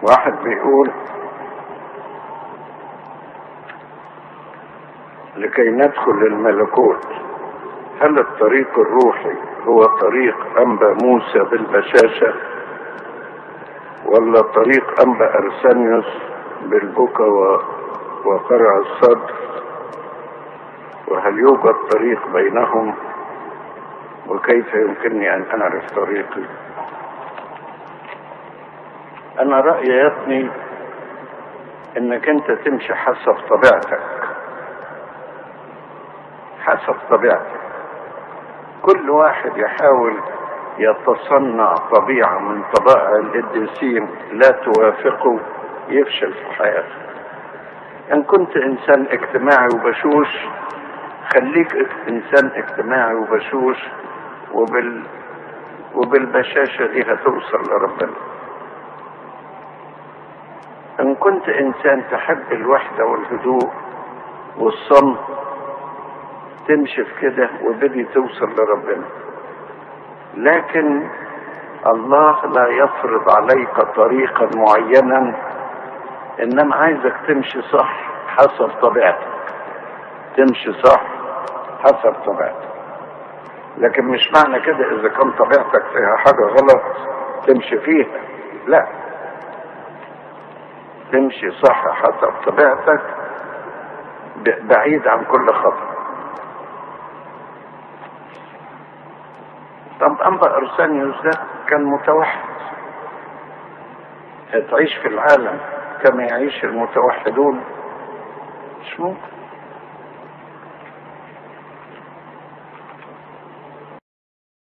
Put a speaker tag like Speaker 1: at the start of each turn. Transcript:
Speaker 1: واحد بيقول: لكي ندخل الملكوت هل الطريق الروحي هو طريق أنبا موسى بالبشاشة، ولا طريق أنبا أرسانيوس بالبكا وقرع الصدر؟ وهل يوجد طريق بينهم؟ وكيف يمكنني أن أعرف طريقي؟ أنا رأيي يا ابني إنك أنت تمشي حسب طبيعتك، حسب طبيعتك. كل واحد يحاول يتصنع طبيعة من طبائع القديسين لا توافقه يفشل في حياته. إن كنت إنسان اجتماعي وبشوش، خليك إنسان اجتماعي وبشوش، وبالبشاشة دي هتوصل لربنا. إن كنت إنسان تحب الوحدة والهدوء والصمت، تمشي في كده وبدي توصل لربنا. لكن الله لا يفرض عليك طريقا معينا، إنما عايزك تمشي صح حسب طبيعتك، تمشي صح حسب طبيعتك. لكن مش معنى كده إذا كان طبيعتك فيها حاجة غلط تمشي فيها، لا، تمشي صح حسب طبيعتك بعيد عن كل خطأ. طب أنبا أرسانيوس ده كان متوحد، هتعيش في العالم كما يعيش المتوحدون؟ مش ممكن.